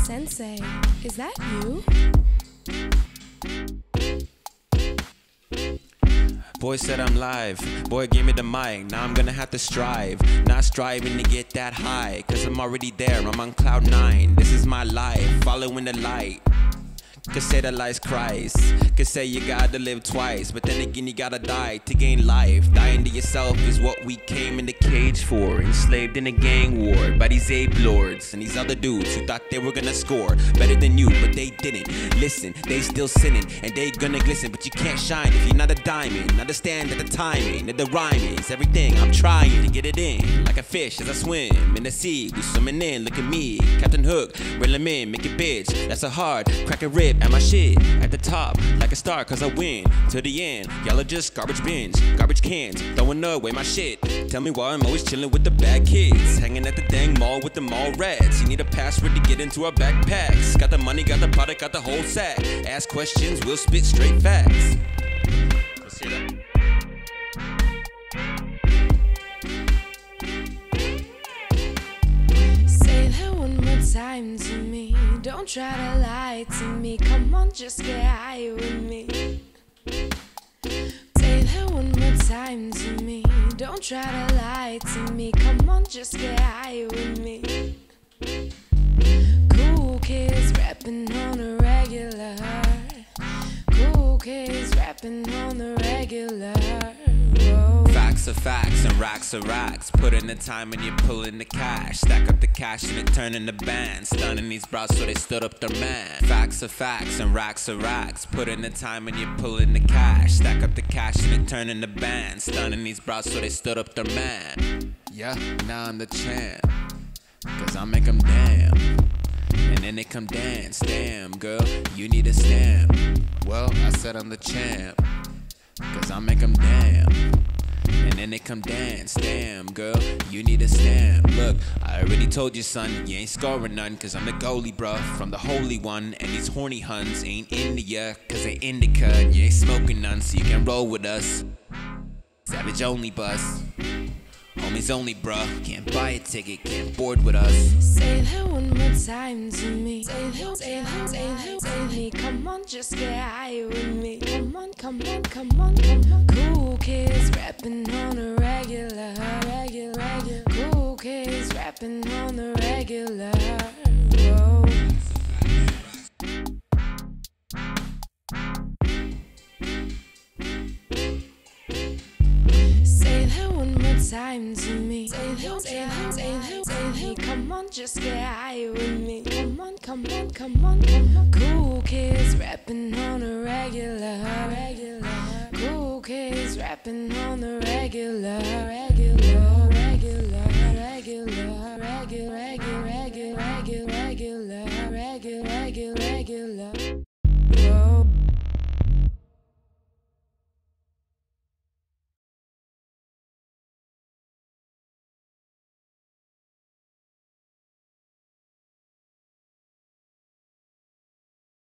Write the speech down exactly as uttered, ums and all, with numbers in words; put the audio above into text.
Sensei, is that you? Boy said I'm live, boy gave me the mic, now I'm gonna have to strive. Not striving to get that high, cause I'm already there, I'm on cloud nine. This is my life, following the light. Could say the light's Christ, could say you gotta live twice, but then again you gotta die to gain life. Dying to yourself is what we came in the cage for. Enslaved in a gang war by these ape lords and these other dudes who thought they were gonna score better than you, but they didn't. Listen, they still sinning and they gonna glisten, but you can't shine if you're not a diamond. Understand that the timing, that the rhyming is everything. I'm trying to get it in, like a fish as I swim in the sea. We swimming in, look at me, Captain Hook, reel 'em in, make it bitch. That's a hard, crack a rib. And my shit at the top, like a star, cause I win to the end. Y'all are just garbage bins, garbage cans, throwing away my shit. Tell me why I'm always chilling with the bad kids, hanging at the dang mall with the mall rats. You need a password to get into our backpacks. Got the money, got the product, got the whole sack. Ask questions, we'll spit straight facts. Let's hear that. Say that one more time to me. Don't try to lie to me. Come on, just get high with me. Say that one more time to me. Don't try to lie to me. Come on, just get high with me. Cool kids rapping on the regular. Cool kids rapping on the regular. Whoa. Facts are facts and racks are racks. Put in the time and you're pulling the cash. Stack up the cash and it turn into bands. Stunning these bros so they stood up their man. Facts are facts and racks are racks. Put in the time and you're pulling the cash. Stack up the cash and it turn into bands. Stunning these bros so they stood up their man. Yeah, now I'm the champ, cause I make them damn. And then they come dance. Damn girl, you need a stamp. Well, I said I'm the champ, cause I make them damn. And then they come dance. Damn girl, you need a stamp. Look, I already told you son, you ain't scoring none, cause I'm the goalie bruh, from the holy one. And these horny huns ain't into ya, cause they indica. And you ain't smoking none, so you can roll with us. Savage only bus, homies only bruh. Can't buy a ticket, can't board with us. Say that one more time to me. Say that, say that, say that, say me. Come on, just get high with me. Come on, come on, come on, come on. Cool kids rapping on the regular, regular, regular. Cool kids rapping on the regular. Whoa. Say that one more time to me. Say that, say that, say that, say that. Come on, just get high with me. Come on, come on, come on, come on. Cool kids rapping on the regular, regular. Cool kids rapping on the regular, regular, regular, regular, regular, regular, regular, regular, regular, regular, regular.